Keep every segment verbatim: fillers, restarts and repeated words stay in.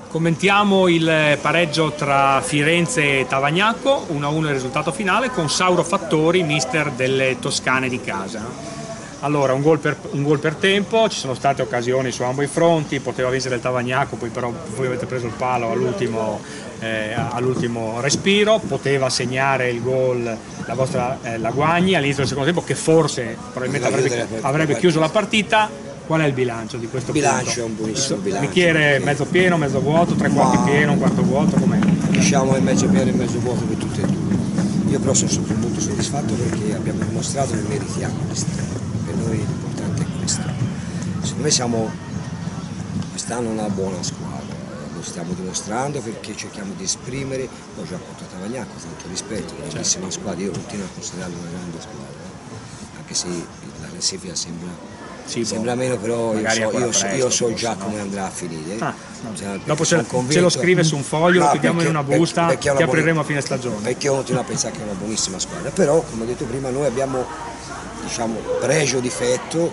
Commentiamo il pareggio tra Firenze e Tavagnacco, uno a uno il risultato finale, con Sauro Fattori, mister delle Toscane di casa. Allora, un gol per, un gol per tempo, ci sono state occasioni su ambo i fronti, poteva vincere il Tavagnacco, poi però voi avete preso il palo all'ultimo eh, all'ultimo respiro, poteva segnare il gol la vostra eh, Laguagni all'inizio del secondo tempo, che forse probabilmente avrebbe, avrebbe chiuso la partita. Qual è il bilancio di questo bilancio? Il bilancio è un buonissimo bilancio. Bicchiere mezzo pieno, mezzo vuoto, tre quarti Ma... pieno, un quarto vuoto, com'è? Diciamo è mezzo pieno e mezzo vuoto per tutte e due. Io però sono sempre molto soddisfatto perché abbiamo dimostrato che meritiamo questo. Per noi l'importante è questo. Secondo me siamo quest'anno una buona squadra, lo stiamo dimostrando perché cerchiamo di esprimere, poi già contro Tavagnacco, tanto rispetto, una grandissima squadra, io continuo a considerarla una grande squadra, anche se la classifica sembra Sì, sembra meno, però io so, io, presto, io so già no? come andrà a finire. Ah, no. cioè, Dopo ce, ce lo scrive su un foglio, no, lo chiudiamo in una busta perché, perché che apriremo a fine stagione. Perché io continuo a pensare che è una buonissima squadra, però come ho detto prima noi abbiamo, diciamo, pregio difetto,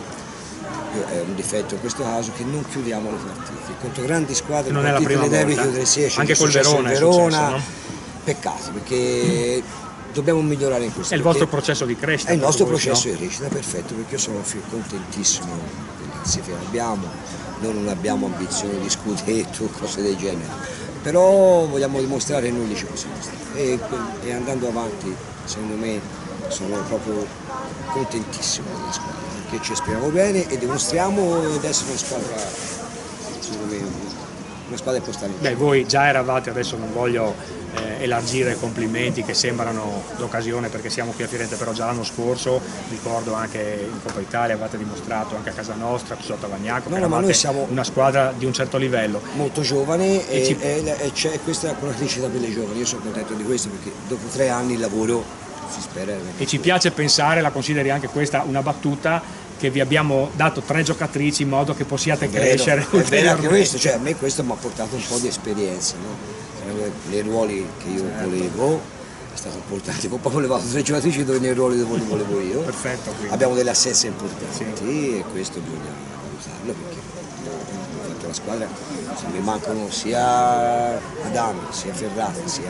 è un difetto in questo caso, che non chiudiamo le partite. Contro grandi squadre non è la prima le devi volta. chiudere sì, anche col Verona, Verona successo, no? Peccato, perché mm. dobbiamo migliorare in questo. È il vostro processo di crescita. È il nostro voi, processo no? di crescita, perfetto, perché io sono contentissimo della classifica che abbiamo, noi non abbiamo ambizioni di scudetto o cose del genere, però vogliamo dimostrare che noi lì ci possiamo stare e, e andando avanti, secondo me, sono proprio contentissimo della squadra, perché ci esprimiamo bene e dimostriamo di essere una squadra, secondo me, una squadra che può stare in Beh, voi già eravate, adesso non voglio eh, elargire complimenti che sembrano d'occasione perché siamo qui a Firenze, però già l'anno scorso, ricordo anche in Coppa Italia, avete dimostrato anche a casa nostra, sotto Tavagnacco, no, che no, ma noi siamo una squadra di un certo livello. Molto giovane e, e, ci... e, e c'è questa è una crescita per le giovani, io sono contento di questo perché dopo tre anni il lavoro si spera. E ci piace pensare, la consideri anche questa una battuta, che vi abbiamo dato tre giocatrici in modo che possiate crescere. È vero anche questo, cioè a me questo mi ha portato un po' di esperienza, no? Nei ruoli che io certo. volevo è stato importante, poi ho levato tre giocatrici dove nei ruoli dove li volevo io. Perfetto, abbiamo delle assenze importanti sì. e questo bisogna valutarlo perché ho fatto la squadra, se mi mancano sia Adamo, sia Ferrati, sia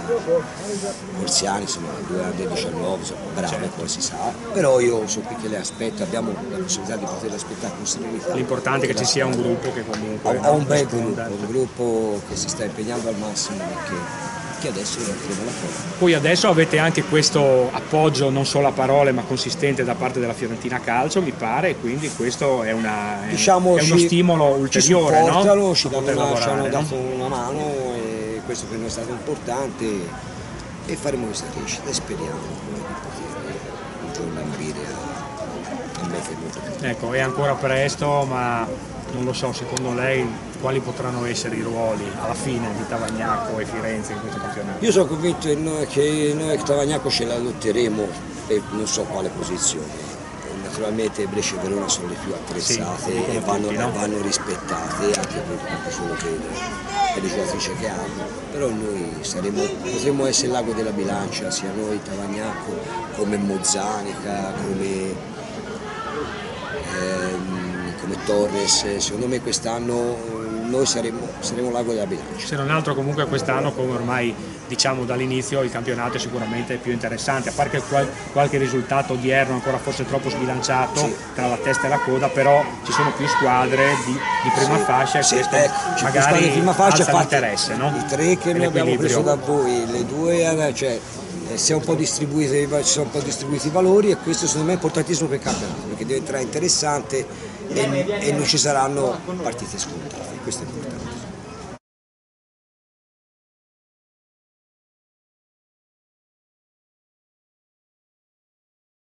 Orsiani, sono due under diciannove, sono bravi, certo. poi si sa, però io so qui che le aspetto, abbiamo la possibilità di poter aspettare con serenità. L'importante è che ci sia un gruppo che comunque ha un bel gruppo, un gruppo che si sta impegnando al massimo perché che adesso metteremo la prova. Poi adesso avete anche questo appoggio non solo a parole ma consistente da parte della Fiorentina Calcio, mi pare, e quindi questo è, una, è, diciamo, è uno ci, stimolo ulteriore, ci supportano, no? ci, danno una, ci hanno dato una mano e questo per noi è stato importante e faremo questa crescita e speriamo di poter un giorno ambire a, a me. Ecco, è ancora presto, ma non lo so, secondo lei quali potranno essere i ruoli alla fine di Tavagnacco e Firenze in questo campionato? Io sono convinto che noi, che noi a Tavagnacco ce la lotteremo per non so quale posizione. Naturalmente Brescia e Verona sono le più attrezzate sì, e vanno, tutti, no? vanno rispettate anche, per, anche solo per, per le giocatrici che hanno, però noi saremo, potremmo essere il lago della bilancia, sia noi Tavagnacco come Mozzanica, come, ehm, come Torres, secondo me quest'anno noi saremo, saremo l'ago della bilancia. Se non altro comunque quest'anno, come ormai diciamo dall'inizio, il campionato è sicuramente più interessante, a parte qual qualche risultato odierno ancora forse troppo sbilanciato sì. tra la testa e la coda, però ci sono più squadre di, di prima sì. fascia e sì, questo ecco, magari di prima fascia alza l'interesse, no? I tre che noi abbiamo preso da voi, le due, cioè si è un po' distribuiti, ci sono un po' distribuiti i valori e questo secondo me è importantissimo per il campionato perché diventerà interessante e, e non ci saranno partite scontate, questo è importante.